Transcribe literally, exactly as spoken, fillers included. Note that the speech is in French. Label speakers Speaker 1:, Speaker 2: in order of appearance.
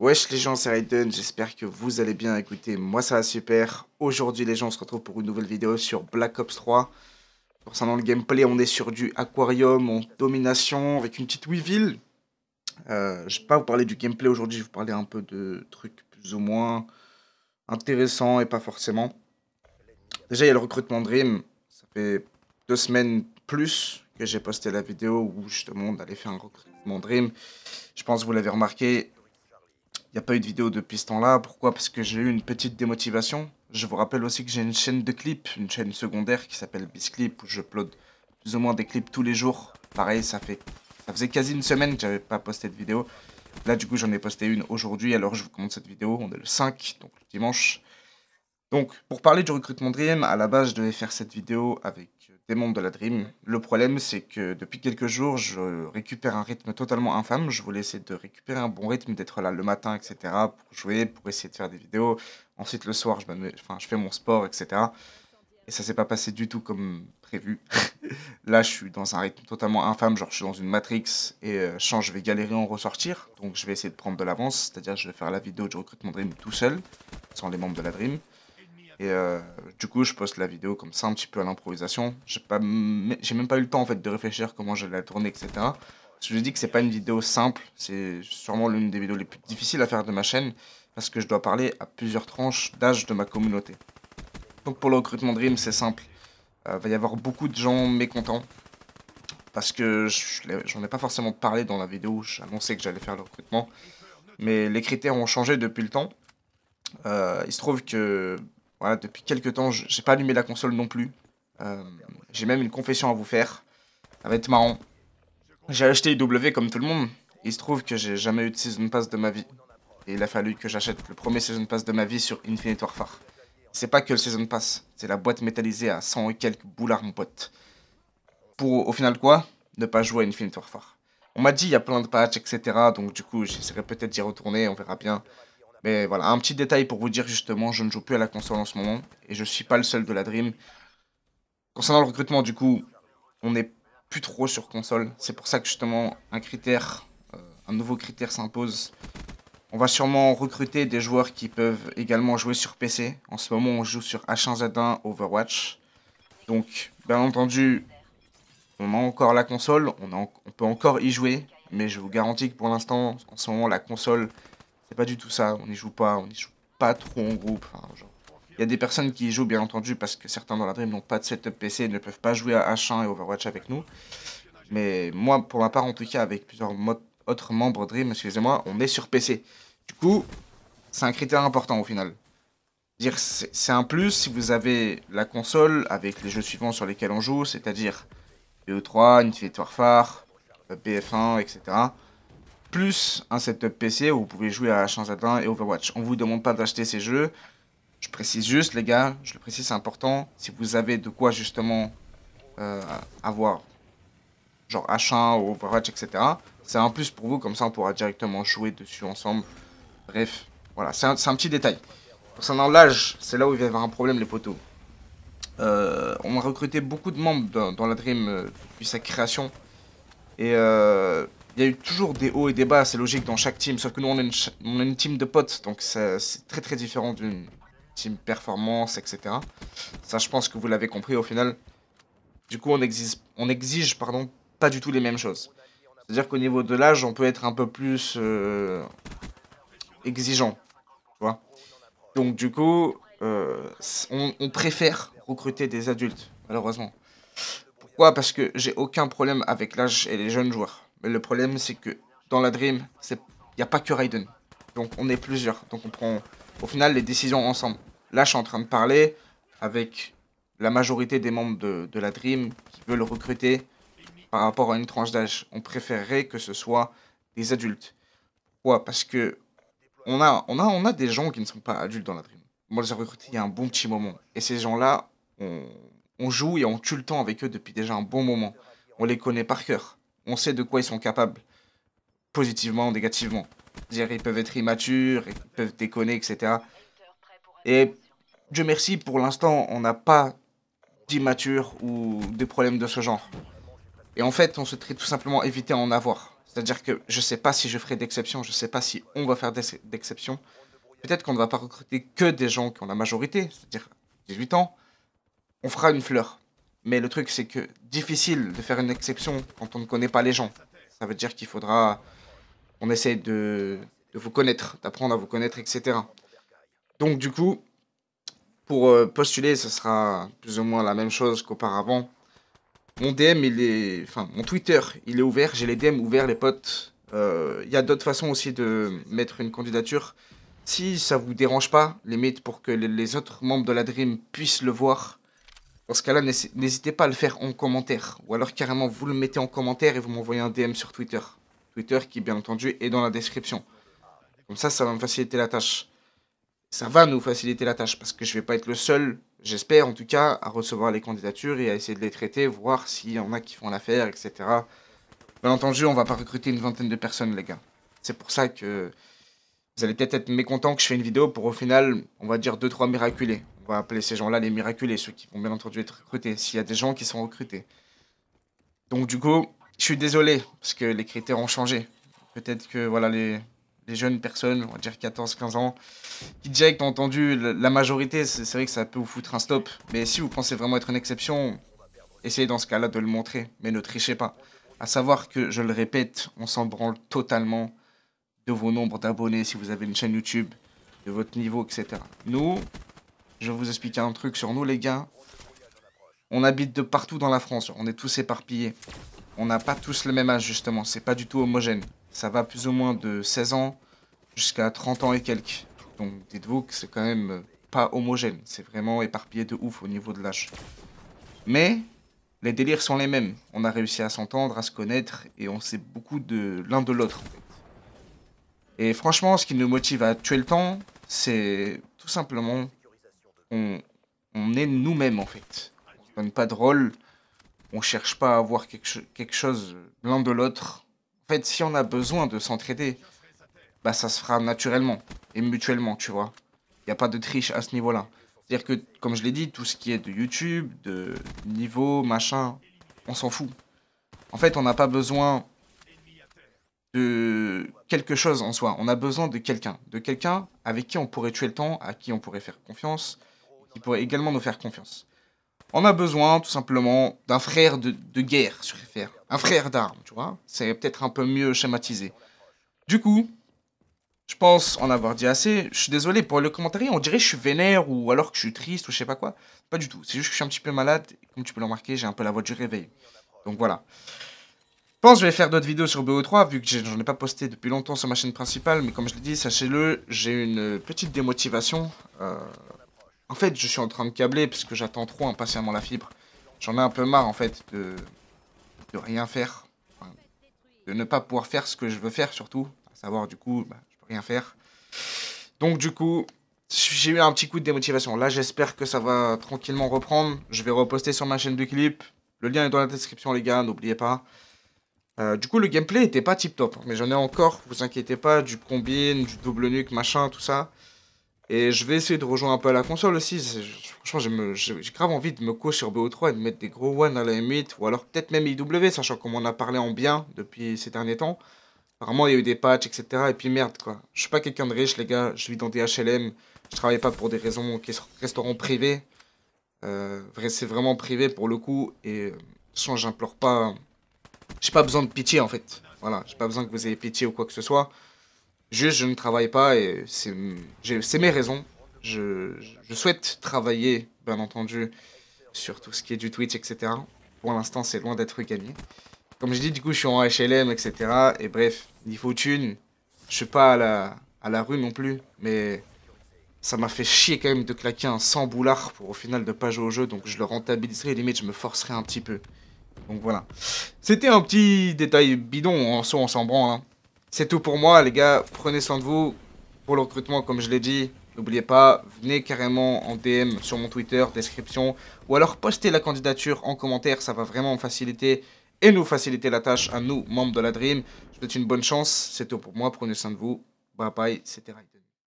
Speaker 1: Wesh les gens, c'est Raiden, j'espère que vous allez bien. Écoutez, moi ça va super. Aujourd'hui les gens, on se retrouve pour une nouvelle vidéo sur Black Ops trois. Concernant le gameplay, on est sur du aquarium en domination avec une petite Weevil. Euh, je vais pas vous parler du gameplay aujourd'hui, je vais vous parler un peu de trucs plus ou moins intéressants et pas forcément. Déjà il y a le recrutement Dream, ça fait deux semaines plus que j'ai posté la vidéo où justement on allait faire un recrutement Dream. Je pense que vous l'avez remarqué. Il n'y a pas eu de vidéo depuis ce temps-là. Pourquoi? Parce que j'ai eu une petite démotivation. Je vous rappelle aussi que j'ai une chaîne de clips, une chaîne secondaire qui s'appelle Bisclip, où je upload plus ou moins des clips tous les jours. Pareil, ça fait ça faisait quasi une semaine que j'avais pas posté de vidéo. Là, du coup, j'en ai posté une aujourd'hui. Alors, je vous commande cette vidéo. On est le cinq, donc le dimanche. Donc, pour parler du recrutement Dream, à la base, je devais faire cette vidéo avec des membres de la Dream. Le problème, c'est que depuis quelques jours, je récupère un rythme totalement infâme. Je voulais essayer de récupérer un bon rythme, d'être là le matin, et cetera, pour jouer, pour essayer de faire des vidéos. Ensuite, le soir, je, me mets- enfin, je fais mon sport, et cetera. Et ça s'est pas passé du tout comme prévu. Là, je suis dans un rythme totalement infâme, genre je suis dans une Matrix et euh, je sens que je vais galérer à en ressortir. Donc, je vais essayer de prendre de l'avance, c'est-à-dire je vais faire la vidéo du recrutement Dream tout seul, sans les membres de la Dream. Et euh, du coup, je poste la vidéo comme ça, un petit peu à l'improvisation. J'ai pas, m- j'ai même pas eu le temps en fait de réfléchir comment je vais la tourner, et cetera. Je vous dis que c'est pas une vidéo simple, c'est sûrement l'une des vidéos les plus difficiles à faire de ma chaîne parce que je dois parler à plusieurs tranches d'âge de ma communauté. Donc pour le recrutement Dream, c'est simple. Il va y avoir beaucoup de gens mécontents parce que je l'ai- j'en ai pas forcément parlé dans la vidéo où j'annonçais que j'allais faire le recrutement. Mais les critères ont changé depuis le temps. Euh, il se trouve que voilà, depuis quelques temps, je- j'ai pas allumé la console non plus. Euh, j'ai même une confession à vous faire. Ça va être marrant. J'ai acheté I W comme tout le monde. Il se trouve que j'ai jamais eu de Season Pass de ma vie. Et il a fallu que j'achète le premier Season Pass de ma vie sur Infinite Warfare. C'est pas que le Season Pass, c'est la boîte métallisée à cent et quelques boulards, mon pote. Pour au final quoi? Ne pas jouer à Infinite Warfare. On m'a dit il y a plein de patchs, et cetera. Donc du coup, j'essaierai peut-être d'y retourner, on verra bien. Mais voilà, un petit détail pour vous dire justement, je ne joue plus à la console en ce moment et je suis pas le seul de la Dream. Concernant le recrutement, du coup, on n'est plus trop sur console. C'est pour ça que justement, un critère, euh, un nouveau critère s'impose. On va sûrement recruter des joueurs qui peuvent également jouer sur P C. En ce moment, on joue sur H un Z un Overwatch. Donc, bien entendu, on a encore la console, on, a en- on peut encore y jouer. Mais je vous garantis que pour l'instant, en ce moment, la console, c'est pas du tout ça. On n'y joue pas, on n'y joue pas trop en groupe. Enfin, genre, il y a des personnes qui y jouent, bien entendu, parce que certains dans la Dream n'ont pas de setup P C et ne peuvent pas jouer à H un et Overwatch avec nous. Mais moi, pour ma part, en tout cas, avec plusieurs mo- autres membres Dream, excusez-moi, on est sur P C. Du coup, c'est un critère important au final. Dire c'est c'est un plus si vous avez la console avec les jeux suivants sur lesquels on joue, c'est-à-dire B O trois, Infinite Warfare, euh, B F un, et cetera. Plus un setup P C où vous pouvez jouer à H un Z un et Overwatch. On vous demande pas d'acheter ces jeux. Je précise juste, les gars, je le précise, c'est important. Si vous avez de quoi justement euh, avoir, genre H un ou Overwatch, et cetera, c'est un plus pour vous, comme ça on pourra directement jouer dessus ensemble. Bref, voilà, c'est un, c'est un petit détail. Concernant l'âge, c'est là où il va y avoir un problème, les potos. Euh, on a recruté beaucoup de membres dans, dans la Dream euh, depuis sa création. Et euh, il y a eu toujours des hauts et des bas, c'est logique dans chaque team. Sauf que nous, on est une, ch- on est une team de potes, donc ça- c'est très très différent d'une team performance, et cetera. Ça, je pense que vous l'avez compris au final. Du coup, on exige, on exige pardon, pas du tout les mêmes choses. C'est-à-dire qu'au niveau de l'âge, on peut être un peu plus euh, exigeant, tu vois. Donc du coup, euh, on, on préfère recruter des adultes, malheureusement. Pourquoi? Parce que j'ai aucun problème avec l'âge et les jeunes joueurs. Mais le problème, c'est que dans la Dream, il n'y a pas que Raiden. Donc on est plusieurs. Donc on prend au final les décisions ensemble. Là, je suis en train de parler avec la majorité des membres de, de la Dream qui veulent recruter par rapport à une tranche d'âge. On préférerait que ce soit des adultes. Pourquoi? Parce que on a, on a, on a des gens qui ne sont pas adultes dans la Dream. Moi, je les ai recrutés il y a un bon petit moment. Et ces gens-là, on, on joue et on tue le temps avec eux depuis déjà un bon moment. On les connaît par cœur. On sait de quoi ils sont capables, positivement, négativement. C'est-à-dire, ils peuvent être immatures, ils peuvent déconner, et cetera. Et Dieu merci, pour l'instant, on n'a pas d'immature ou des problèmes de ce genre. Et en fait, on souhaiterait tout simplement éviter à en avoir. C'est-à-dire que je sais pas si je ferai d'exception, je sais pas si on va faire d'exception. Peut-être qu'on ne va pas recruter que des gens qui ont la majorité, c'est-à-dire dix-huit ans. On fera une fleur. Mais le truc, c'est que difficile de faire une exception quand on ne connaît pas les gens. Ça veut dire qu'il faudra qu'on essaie de, de vous connaître, d'apprendre à vous connaître, et cetera. Donc du coup, pour euh, postuler, ce sera plus ou moins la même chose qu'auparavant. Mon D M, il est... Enfin, mon Twitter, il est ouvert. J'ai les D M ouverts, les potes. Il euh, y a d'autres façons aussi de mettre une candidature. Si ça vous dérange pas, limite, pour que les autres membres de la Dream puissent le voir, dans ce cas-là, n'hésitez pas à le faire en commentaire. Ou alors carrément, vous le mettez en commentaire et vous m'envoyez un D M sur Twitter. Twitter qui, bien entendu, est dans la description. Comme ça, ça va me faciliter la tâche. Ça va nous faciliter la tâche, parce que je vais pas être le seul, j'espère en tout cas, à recevoir les candidatures et à essayer de les traiter, voir s'il y en a qui font l'affaire, et cetera. Bien entendu, on va pas recruter une vingtaine de personnes, les gars. C'est pour ça que vous allez peut-être être mécontents que je fais une vidéo pour au final, on va dire deux trois miraculés. On va appeler ces gens-là les miraculés, ceux qui vont bien entendu être recrutés, s'il y a des gens qui sont recrutés. Donc du coup, je suis désolé, parce que les critères ont changé. Peut-être que voilà les, les jeunes personnes, on va dire quatorze quinze ans, qui direct ont entendu la majorité, c'est vrai que ça peut vous foutre un stop. Mais si vous pensez vraiment être une exception, essayez dans ce cas-là de le montrer, mais ne trichez pas. À savoir que, je le répète, on s'en branle totalement de vos nombres d'abonnés, si vous avez une chaîne YouTube, de votre niveau, et cetera. Nous, je vais vous expliquer un truc sur nous, les gars. On habite de partout dans la France, on est tous éparpillés. On n'a pas tous le même âge, justement, c'est pas du tout homogène. Ça va plus ou moins de seize ans jusqu'à trente ans et quelques. Donc dites-vous que c'est quand même pas homogène, c'est vraiment éparpillé de ouf au niveau de l'âge. Mais les délires sont les mêmes, on a réussi à s'entendre, à se connaître, et on sait beaucoup de l'un de l'autre, en fait. Et franchement, ce qui nous motive à tuer le temps, c'est tout simplement on, on est nous-mêmes, en fait. On ne donne pas de rôle, on cherche pas à avoir quelque, quelque chose l'un de l'autre. En fait, si on a besoin de s'entraider, bah ça se fera naturellement et mutuellement, tu vois. Il n'y a pas de triche à ce niveau-là. C'est-à-dire que, comme je l'ai dit, tout ce qui est de YouTube, de niveau, machin, on s'en fout. En fait, on n'a pas besoin de quelque chose en soi. On a besoin de quelqu'un. De quelqu'un avec qui on pourrait tuer le temps, à qui on pourrait faire confiance, qui pourrait également nous faire confiance. On a besoin, tout simplement, d'un frère de, de guerre sur F R. Un frère d'armes, tu vois. C'est peut-être un peu mieux schématisé. Du coup, je pense en avoir dit assez. Je suis désolé pour le commentaire, on dirait que je suis vénère ou alors que je suis triste ou je sais pas quoi. Pas du tout. C'est juste que je suis un petit peu malade. Et comme tu peux le remarquer, j'ai un peu la voix du réveil. Donc voilà. Je pense que je vais faire d'autres vidéos sur B O trois vu que j'en ai pas posté depuis longtemps sur ma chaîne principale. Mais comme je l'ai dit, sachez-le, j'ai une petite démotivation. Euh... En fait, je suis en train de câbler parce que j'attends trop impatiemment la fibre. J'en ai un peu marre en fait de, de rien faire. Enfin, de ne pas pouvoir faire ce que je veux faire surtout. À savoir du coup, bah, je peux rien faire. Donc du coup, j'ai eu un petit coup de démotivation. Là, j'espère que ça va tranquillement reprendre. Je vais reposter sur ma chaîne de clip. Le lien est dans la description les gars, n'oubliez pas. Euh, du coup, le gameplay était pas tip top. Mais j'en ai encore, vous inquiétez pas, du combine, du double nuke, machin, tout ça. Et je vais essayer de rejoindre un peu à la console aussi. Franchement, j'ai grave envie de me co sur B O trois et de mettre des gros one à la M huit. Ou alors peut-être même I W, sachant qu'on m'en a parlé en bien depuis ces derniers temps. Apparemment, il y a eu des patchs, et cetera. Et puis merde, quoi. Je suis pas quelqu'un de riche, les gars. Je vis dans des H L M. Je travaille pas pour des raisons qui sont restaurants privés. Euh, c'est vraiment privé pour le coup. Et de toute façon, j'implore pas. J'ai pas besoin de pitié en fait. Voilà, j'ai pas besoin que vous ayez pitié ou quoi que ce soit. Juste, je ne travaille pas et c'est mes raisons. Je, je souhaite travailler, bien entendu, sur tout ce qui est du Twitch, et cetera. Pour l'instant, c'est loin d'être gagné. Comme je dis, du coup, je suis en H L M, et cetera. Et bref, niveau thune, je suis pas à la, à la rue non plus. Mais ça m'a fait chier quand même de claquer un cent boulards pour au final ne pas jouer au jeu. Donc je le rentabiliserai, limite, je me forcerai un petit peu. Donc voilà. C'était un petit détail bidon, en soi, on s'en branle. Hein. C'est tout pour moi, les gars. Prenez soin de vous. Pour le recrutement, comme je l'ai dit, n'oubliez pas, venez carrément en D M sur mon Twitter, description. Ou alors postez la candidature en commentaire, ça va vraiment me faciliter et nous faciliter la tâche à nous, membres de la Dream. Je vous souhaite une bonne chance. C'est tout pour moi. Prenez soin de vous. Bye bye, c'était Raid.